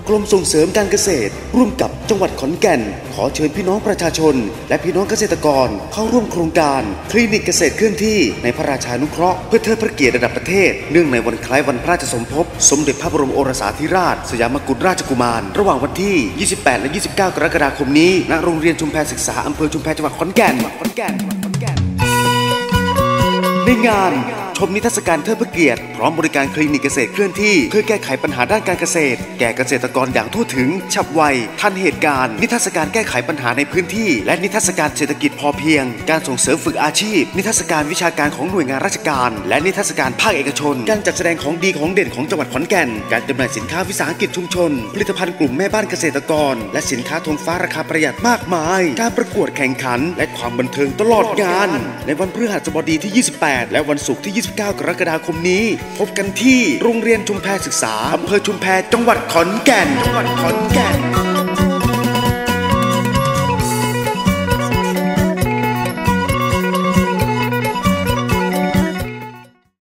กรมส่งเสริมการเกษตรร่วมกับจังหวัดขอนแก่นขอเชิญพี่น้องประชาชนและพี่น้องเกษตรกรเข้าร่วมโครงการคลินิกเกษตรเคลื่อนที่ในพระราชานุเคราะห์เพื่อเทิดพระเกียรติระดับประเทศเนื่องในวันคล้ายวันพระราชสมภพสมเด็จพระบรมโอรสาธิราชสยามกุฎราชกุมารระหว่างวันที่ 28 และ 29 กรกฎาคมนี้ณโรงเรียนชุมแพศึกษาอำเภอชุมแพจังหวัดขอนแก่นในงานชมนิทรรศการเทิดพระเกียรติพร้อมบริการคลินิกเกษตรเคลื่อนที่เพื่อแก้ไขปัญหาด้านการเกษตรแก่เกษตรกรอย่างทั่วถึงฉับไวทันเหตุการณ์นิทรรศการแก้ไขปัญหาในพื้นที่และนิทรรศการเศรษฐกิจพอเพียงการส่งเสริมฝึกอาชีพนิทรรศการวิชาการของหน่วยงานราชการและนิทรรศการภาคเอกชนการจัดแสดงของดีของเด่นของจังหวัดขอนแก่นการจำหน่ายสินค้าวิสาหกิจชุมชนผลิตภัณฑ์กลุ่มแม่บ้านเกษตรกรและสินค้าธงฟ้าราคาประหยัดมากมายการประกวดแข่งขันและความบันเทิงตลอดงานในวันพฤหัสบดีที่ 28 และวันศุกร์ที่ 29 กรกฎาคมนี้พบกันที่โรงเรียนชุมแพศึกษาอำเภอชุมแพจังหวัดขอนแก่น